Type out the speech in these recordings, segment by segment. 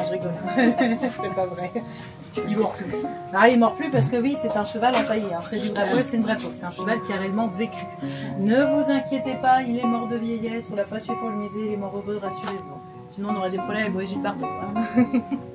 je rigole. C'est pas vrai. Il mord plus. Ah, il mord plus parce que oui, c'est un cheval empaillé. Hein. C'est du vrai poil, c'est une vraie peau. C'est un cheval qui a réellement vécu. Ne vous inquiétez pas, il est mort de vieillesse. On l'a pas tué pour le musée, il est mort heureux, rassurez-vous. Sinon, on aurait des problèmes avec Brigitte Bardot. Hein.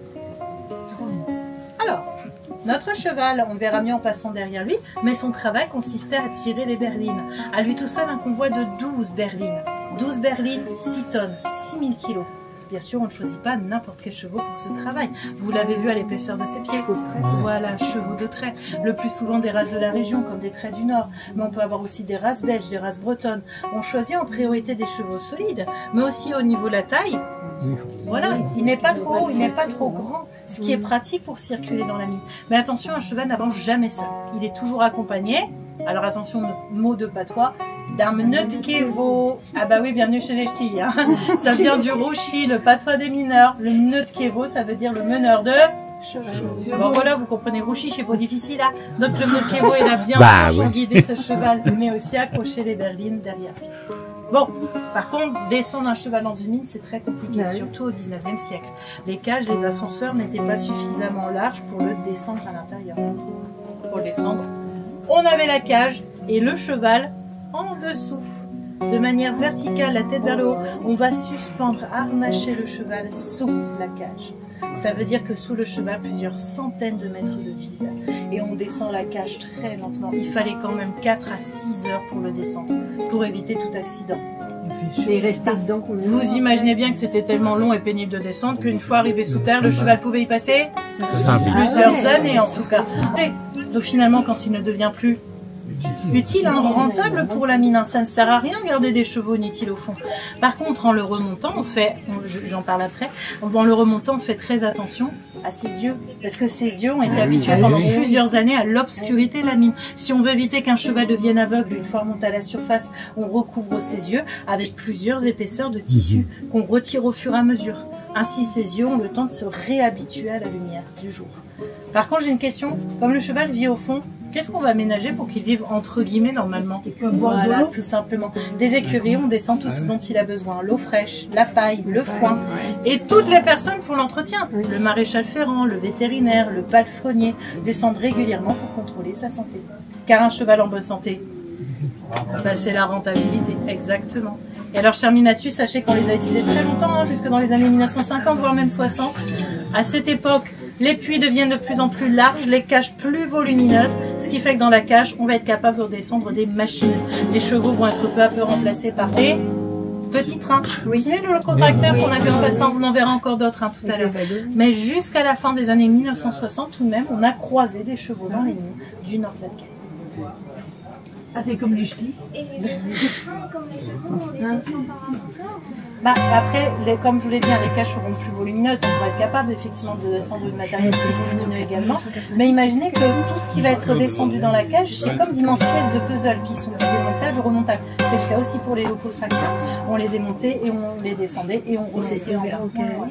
Alors, notre cheval, on verra mieux en passant derrière lui, mais son travail consistait à tirer les berlines. À lui tout seul, un convoi de 12 berlines. 12 berlines, 6 tonnes, 6000 kilos. Bien sûr, on ne choisit pas n'importe quel chevaux pour ce travail. Vous l'avez vu à l'épaisseur de ses pieds. Chevaux de trait. Voilà, chevaux de trait. Le plus souvent des races de la région, comme des traits du Nord. Mais on peut avoir aussi des races belges, des races bretonnes. On choisit en priorité des chevaux solides, mais aussi au niveau de la taille. Voilà, il n'est pas trop haut, il n'est pas trop grand. Ce qui est pratique pour circuler dans la mine. Mais attention, un cheval n'avance jamais seul. Il est toujours accompagné. Alors attention, mot de patois. D'un Mnutkevo. Ah bah oui, bienvenue chez les ch'tis. Hein. Ça vient du rouchi, le patois des mineurs. Le Mnutkevo, ça veut dire le meneur de cheval. Bon voilà, vous comprenez, rouchi, c'est pas difficile. Hein. Donc le Mnutkevo est là bien pour guider ce cheval, mais aussi accrocher les berlines derrière. Bon, par contre, descendre un cheval dans une mine, c'est très compliqué, surtout au 19e siècle. Les cages, les ascenseurs n'étaient pas suffisamment larges pour le descendre à l'intérieur. Pour le descendre, on avait la cage et le cheval en dessous. De manière verticale, la tête vers le haut, on va suspendre, harnacher le cheval sous la cage. Ça veut dire que sous le cheval, plusieurs centaines de mètres de vide. Et on descend la cage très lentement. Il fallait quand même 4 à 6 heures pour le descendre, pour éviter tout accident. Et rester dedans. Vous imaginez bien que c'était tellement long et pénible de descendre qu'une fois arrivé sous terre, le cheval pouvait y passer plusieurs années en tout cas. Donc finalement, quand il ne devient plus utile, hein, rentable pour la mine, ça ne sert à rien de garder des chevaux inutiles au fond. Par contre, en le remontant, on fait, j'en parle après, en le remontant, on fait très attention à ses yeux, parce que ses yeux ont été habitués pendant plusieurs années à l'obscurité de la mine. Si on veut éviter qu'un cheval devienne aveugle une fois remonté à la surface, on recouvre ses yeux avec plusieurs épaisseurs de tissu qu'on retire au fur et à mesure. Ainsi, ses yeux ont le temps de se réhabituer à la lumière du jour. Par contre, j'ai une question. Comme le cheval vit au fond, qu'est-ce qu'on va aménager pour qu'il vive entre guillemets normalement? Voilà, tout simplement. Des écuries, on descend tout ce dont il a besoin. L'eau fraîche, la paille, le foin. Et toutes les personnes pour l'entretien. Le maréchal ferrant, le vétérinaire, le palefrenier descendent régulièrement pour contrôler sa santé. Car un cheval en bonne santé, bah, c'est la rentabilité, exactement. Et alors, je termine là-dessus, sachez qu'on les a utilisés très longtemps, hein, jusque dans les années 1950, voire même 60. À cette époque, les puits deviennent de plus en plus larges, les cages plus volumineuses, ce qui fait que dans la cage, on va être capable de descendre des machines. Les chevaux vont être peu à peu remplacés par des petits trains. Oui, c'est le contracteur qu'on a vu en passant, on en verra encore d'autres hein, tout à l'heure. Mais jusqu'à la fin des années 1960, tout de même, on a croisé des chevaux dans les mines du Nord-Pas-de-Calais. Ah, c'est comme les ch'tis. Et les trains, comme les chevaux, on les descend par un ascenseur. Bah, après, comme je vous l'ai dit, les cages seront plus volumineuses, donc on va être capable effectivement de descendre du matériel plus volumineux également. Mais imaginez que tout ce qui va être descendu dans la cage, c'est comme d'immenses pièces de puzzle qui sont démontables ou remontables. C'est le cas aussi pour les locaux tracteurs. On les démontait et on les descendait et on remontait en bas.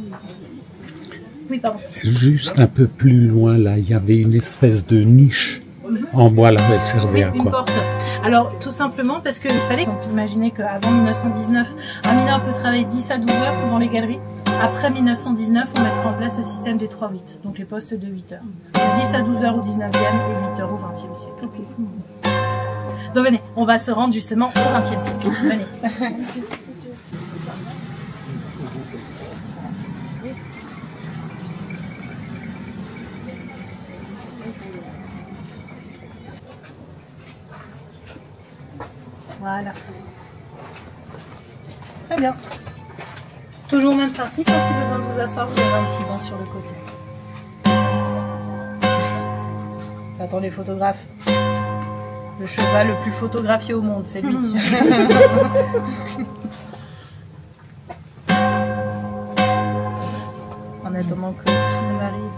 Oui, pardon. Juste un peu plus loin, là, il y avait une espèce de niche en bois, là, elle servait à quoi? Une porte. Alors, tout simplement parce qu'il fallait, donc imaginez qu'avant 1919, un mineur peut travailler 10 à 12 heures dans les galeries. Après 1919, on mettra en place le système des 3-8, donc les postes de 8 heures. 10 à 12 heures au 19e et 8 heures au 20e siècle. Okay. Donc venez, on va se rendre justement au 20e siècle. Venez. Voilà. Très bien. Toujours même principe, hein, si besoin de vous asseoir, vous avez un petit banc sur le côté. Attends les photographes. Le cheval le plus photographié au monde, c'est lui. En attendant que tout le monde arrive.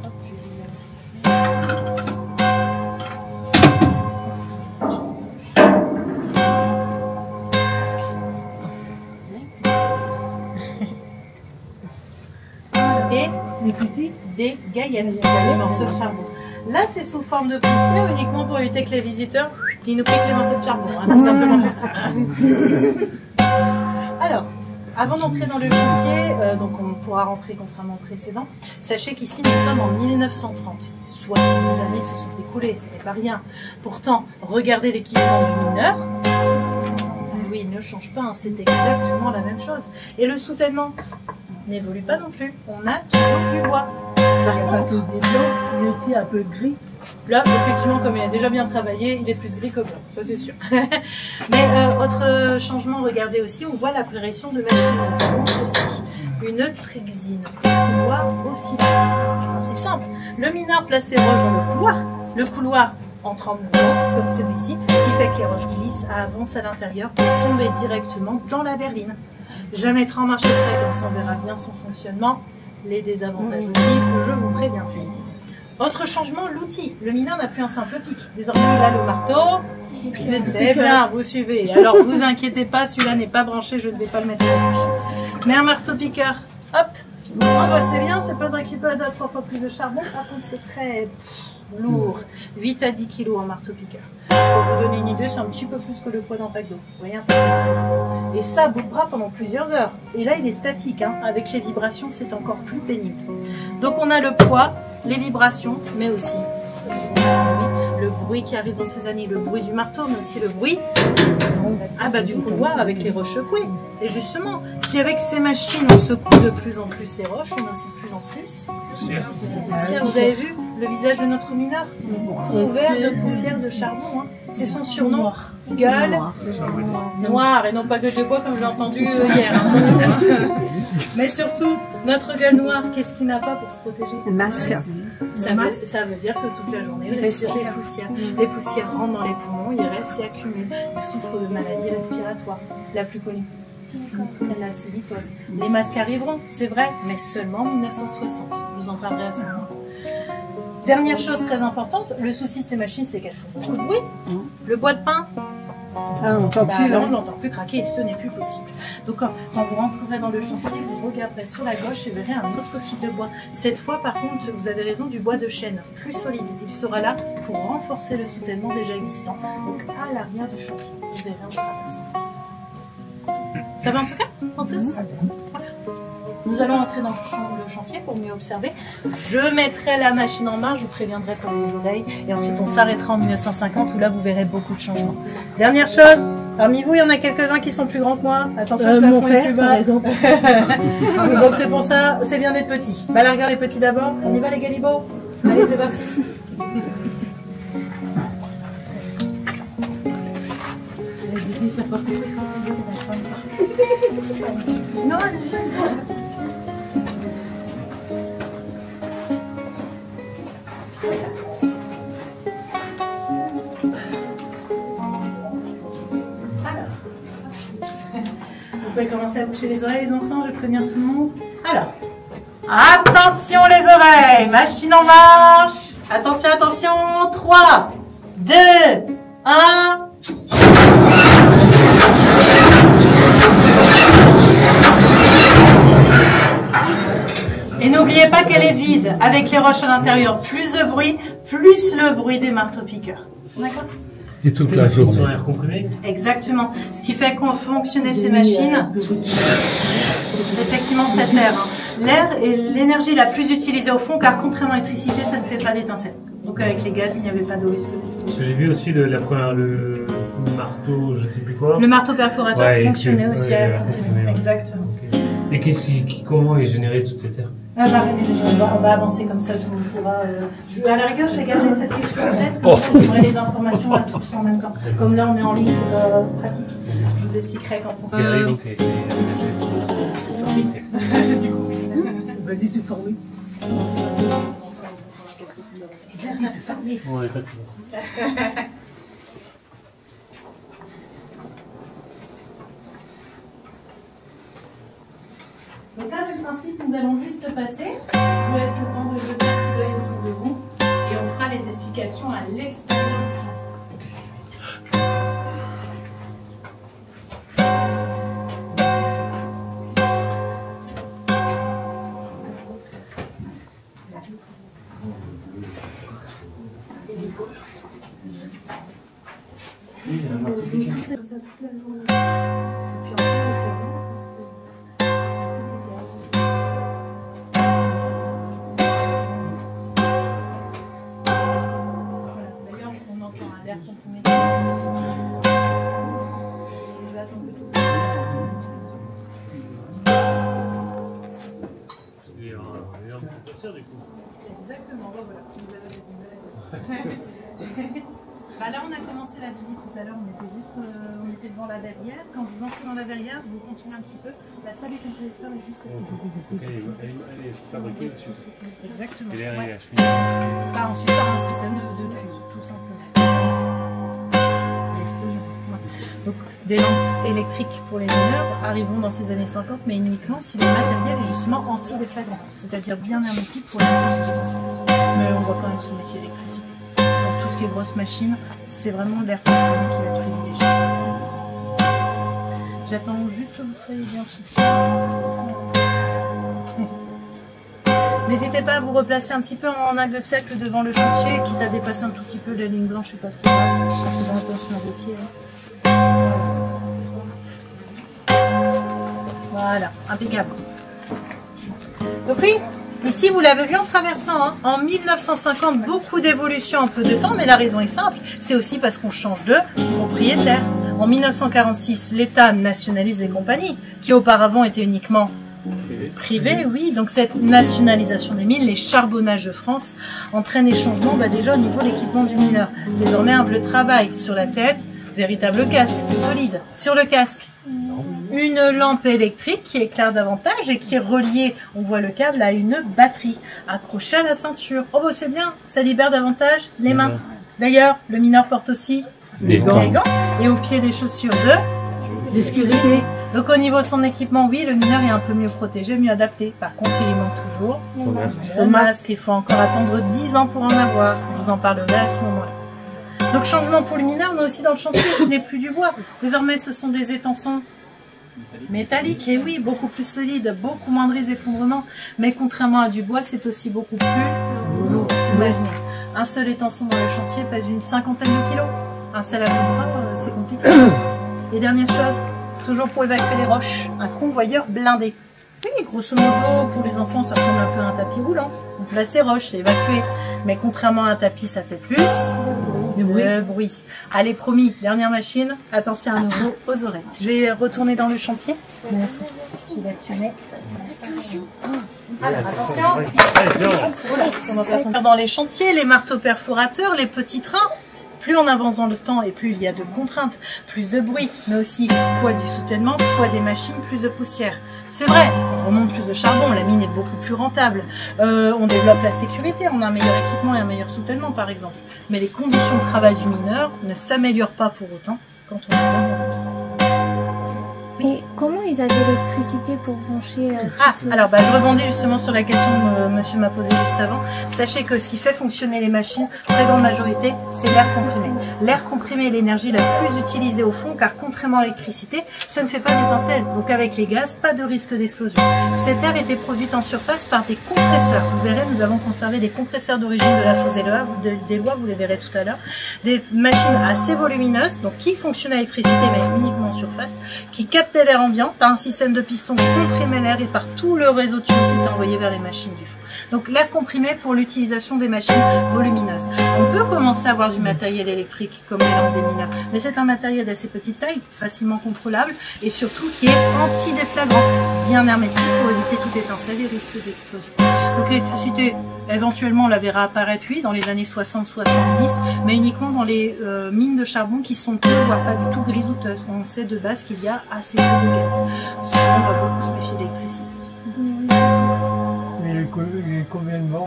Des gaillettes, des morceaux de charbon. Là, c'est sous forme de poussière uniquement pour éviter que les visiteurs nous piquent les morceaux de charbon. Hein, tout simplement pour ça. Alors, Avant d'entrer dans le chantier, donc on pourra rentrer contrairement au précédent, sachez qu'ici nous sommes en 1930. 70 années se sont écoulées, ce n'est pas rien. Pourtant, regardez l'équipement du mineur. Oui, il ne change pas, hein, c'est exactement la même chose. Et le soutènement n'évolue pas non plus. On a toujours du bois. Par contre, des blancs, il est aussi un peu gris. Là, effectivement, comme il a déjà bien travaillé, il est plus gris que blanc, ça c'est sûr. Mais autre changement, regardez aussi, on voit l'apparition de machines, notamment celle-ci. Une trexine, couloir aussi. Principe simple. Le mineur place ses roches dans le couloir entre en mouvement, comme celui-ci, ce qui fait que les roches glissent, avancent à l'intérieur pour tomber directement dans la berline. Je la mettrai en marche après, comme ça on verra bien son fonctionnement. Les désavantages aussi, je vous préviens. Autre changement, l'outil. Le mineur n'a plus un simple pic. Désormais, il a le marteau. C'est bien, vous suivez. Alors, vous inquiétez pas, celui-là n'est pas branché, je ne vais pas le mettre à la bouche. Mais un marteau-piqueur, hop. Oh, bah, c'est bien, c'est pas de récupérer 3 fois plus de charbon. Par contre, c'est très lourd. 8 à 10 kg un marteau-piqueur. Pour vous donner une idée, c'est un petit peu plus que le poids d'un pack d'eau. Vous voyez un peu plus. Et ça, à bout de bras pendant plusieurs heures. Et là, il est statique. Hein. Avec les vibrations, c'est encore plus pénible. Donc, on a le poids, les vibrations, mais aussi le bruit qui arrive dans ces années, le bruit du marteau, mais aussi le bruit du couloir avec les roches secouées. Et justement, si avec ces machines on secoue de plus en plus ces roches, on a aussi de plus en plus poussière. Vous avez vu le visage de notre mineur couvert de poussière de charbon. Hein. C'est son surnom. Gueule noire et non pas gueule de bois comme j'ai entendu hier. Hein. Mais surtout, notre gueule noire, qu'est-ce qu'il n'a pas pour se protéger? Un masque. Ça veut dire que toute la journée, il respire des poussières. Les poussières rentrent dans les poumons, ils restent, s'y accumulent. Il souffre de maladies respiratoires. La plus connue, la silicose. Les masques arriveront, c'est vrai, mais seulement en 1960. Je vous en parlerai à ce moment. Dernière chose très importante, le souci de ces machines, c'est qu'elles font beaucoup de bruit. Le bois de pin, on n'entend plus. on ne l'entend plus craquer et ce n'est plus possible. Donc quand vous rentrerez dans le chantier, vous regarderez sur la gauche et verrez un autre type de bois. Cette fois, par contre, vous avez raison, du bois de chêne, plus solide. Il sera là pour renforcer le soutènement déjà existant, donc à l'arrière du chantier. Vous verrez en traverse. Ça va en tout cas, Francis ? Nous allons entrer dans le chantier pour mieux observer. Je mettrai la machine en marche, je vous préviendrai pour les oreilles. Et ensuite, on s'arrêtera en 1950 où là, vous verrez beaucoup de changements. Dernière chose, parmi vous, il y en a quelques-uns qui sont plus grands que moi. Attention, le plafond est plus bas. Par exemple. Donc c'est pour ça, c'est bien d'être petit. Bah là, regarde les petits d'abord. On y va les galibots. Allez, c'est parti. Non, allez-y. Vous pouvez commencer à boucher les oreilles, les enfants, je vais prévenir tout le monde. Alors, attention les oreilles, machine en marche. Attention, attention, 3, 2, 1. Et n'oubliez pas qu'elle est vide, avec les roches à l'intérieur. Plus de bruit, plus le bruit des marteaux-piqueurs. D'accord ? Et toute la journée. Sur air comprimé. Exactement. Ce qui fait qu'on fonctionner ces machines, c'est effectivement cet air. Hein. L'air est l'énergie la plus utilisée au fond, car contrairement à l'électricité, ça ne fait pas d'étincelle. Donc avec les gaz, il n'y avait pas d'eau. Parce que j'ai vu aussi le marteau, je sais plus quoi. Le marteau perforateur fonctionnait aussi à air comprimé. Exactement. Okay. Et comment est générée toute cette air? On va avancer comme ça, tout le monde pourra. À la rigueur, je vais garder cette question en tête, comme ça vous aurez les informations à tous en même temps. Comme là, on est en ligne, c'est pas pratique. Je vous expliquerai quand on sera. Ok. Du coup. Vas-y, tu formes. Ouais, pas de Donc là, le principe, nous allons juste passer. Je vous laisse le temps de jeter un coup d'œil autour de vous et on fera les explications à l'extérieur du chantier. Bah là, on a commencé la visite tout à l'heure, on était devant la verrière. Quand vous entrez dans la verrière, vous continuez un petit peu. La salle des compresseurs est juste là. Elle est fabriquée dessus. Exactement. Et derrière, Ouais. je finis. Bah, ensuite, par un système de tuyaux, tout simplement. L'explosion. Ouais. Donc, des lampes électriques pour les mineurs arriveront dans ces années 50, mais uniquement si le matériel est justement anti-déflagrant, c'est-à-dire bien hermétique pour les mineurs. Mais on voit quand même se méfier de l'électricité. Pour tout ce qui est grosse machine, c'est vraiment l'air comprimé qui va être privilégié. J'attends juste que vous soyez bien soufflé. N'hésitez pas à vous replacer un petit peu en angle de cercle devant le chantier, quitte à dépasser un tout petit peu la ligne blanche, je suis pas trop grave, en faisant attention à vos pieds. Voilà, impeccable. Donc oui, ici vous l'avez vu en traversant, hein, en 1950, beaucoup d'évolutions en peu de temps, mais la raison est simple, c'est aussi parce qu'on change de propriétaire. En 1946, l'État nationalise les compagnies, qui auparavant étaient uniquement privées, oui, donc cette nationalisation des mines, les charbonnages de France, entraîne des changements déjà au niveau de l'équipement du mineur. Désormais, un bleu de travail sur la tête, véritable casque, plus solide. Sur le casque, une lampe électrique qui éclaire davantage et qui est reliée, on voit le câble, à une batterie accrochée à la ceinture. Oh bah c'est bien, ça libère davantage les mains. D'ailleurs, le mineur porte aussi des gants et au pied des chaussures de sécurité. Donc au niveau de son équipement, oui, le mineur est un peu mieux protégé, mieux adapté. Par contre, il manque toujours son masque. Il faut encore attendre 10 ans pour en avoir. Je vous en parlerai à ce moment-là. Donc changement pour le mineur, mais aussi dans le chantier, ce n'est plus du bois. Désormais, ce sont des étançons métalliques, et oui, beaucoup plus solides, beaucoup moins de risques d'effondrement. Mais contrairement à du bois, c'est aussi beaucoup plus lourd. Imaginez, un seul étançon dans le chantier pèse une cinquantaine de kilos. Un seul à bras, c'est compliqué. Et dernière chose, toujours pour évacuer les roches, un convoyeur blindé. Oui, grosso modo, pour les enfants, ça ressemble un peu à un tapis roulant. Donc là, c'est roche, c'est évacué. Mais contrairement à un tapis, ça fait plus de bruit. Allez, promis, dernière machine. Attention à nouveau aux oreilles. Je vais retourner dans le chantier. Merci. Je vais actionner. Alors, attention. Dans les chantiers, les marteaux perforateurs, les petits trains. Plus on avance dans le temps et plus il y a de contraintes, plus de bruit, mais aussi poids du soutènement, poids des machines, plus de poussière. C'est vrai, on remonte plus de charbon, la mine est beaucoup plus rentable. On développe la sécurité, on a un meilleur équipement et un meilleur soutènement par exemple. Mais les conditions de travail du mineur ne s'améliorent pas pour autant quand on avance dans le temps. Mais comment ils avaient l'électricité pour brancher alors je rebondis justement sur la question que monsieur m'a posée juste avant. Sachez que ce qui fait fonctionner les machines, très grande majorité, c'est l'air comprimé. L'air comprimé est l'énergie la plus utilisée au fond, car contrairement à l'électricité, ça ne fait pas d'étincelle. Donc avec les gaz, pas de risque d'explosion. Cet air était produit en surface par des compresseurs. Vous verrez, nous avons conservé des compresseurs d'origine de la Fosse des Lois, vous les verrez tout à l'heure. Des machines assez volumineuses, donc qui fonctionnent à l'électricité, mais uniquement en surface, qui captent l'air ambiant par un système de piston qui comprimait l'air et par tout le réseau de tuyaux s'était envoyé vers les machines du fond. Donc l'air comprimé pour l'utilisation des machines volumineuses. On peut commencer à avoir du matériel électrique comme les lampes des mineurs, mais c'est un matériel d'assez petite taille, facilement contrôlable et surtout qui est anti-déflagrant, bien hermétique pour éviter toute étincelle et risque d'explosion. Donc l'électricité, éventuellement on la verra apparaître, oui, dans les années 60-70, mais uniquement dans les mines de charbon qui sont peu, voire pas du tout grisoteuses. On sait de base qu'il y a assez peu de gaz. Souvent, on va beaucoup se méfier de l'électricité. Il y a combien de morts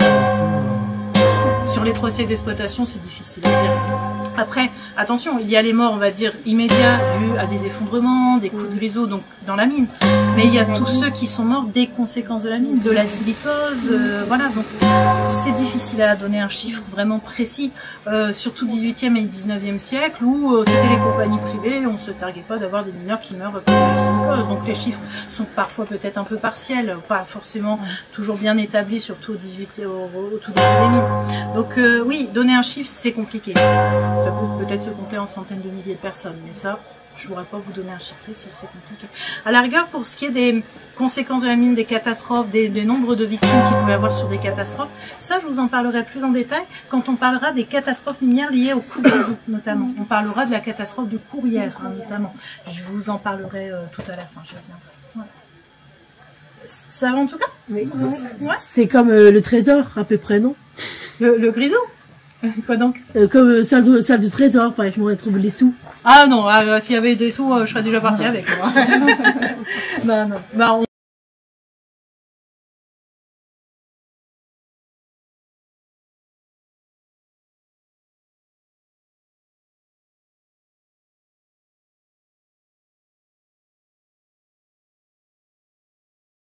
Sur les 3 siècles d'exploitation, c'est difficile à dire. Après, attention, il y a les morts, on va dire, immédiats, dus à des effondrements, des coups de grisot, donc dans la mine. Mais il y a tous ceux qui sont morts des conséquences de la mine, de la silicose, voilà. Donc, c'est difficile à donner un chiffre vraiment précis, surtout 18e et 19e siècle, où c'était les compagnies privées, on se targuait pas d'avoir des mineurs qui meurent de la silicose. Donc, les chiffres sont parfois peut-être un peu partiels, pas forcément toujours bien établis, surtout au tout début des mines. Donc, oui, donner un chiffre, c'est compliqué. Ça peut peut-être se compter en centaines de milliers de personnes, mais ça, je ne pourrais pas vous donner un chiffre précis, c'est compliqué. À la rigueur, pour ce qui est des conséquences de la mine, des catastrophes, des nombres de victimes qu'il peut y avoir sur des catastrophes, ça, je vous en parlerai plus en détail quand on parlera des catastrophes minières liées au coup de réseau, notamment. On parlera de la catastrophe de Courrières, notamment. Je vous en parlerai tout à la fin, je reviendrai. Voilà. Ça va en tout cas? Oui. Ouais. C'est comme le trésor, à peu près, non? Le grisou? Quoi donc? Comme salle de trésor, par exemple, on trouve les sous. Ah non, s'il y avait des sous, je serais déjà partie avec moi. Bah non. Bah,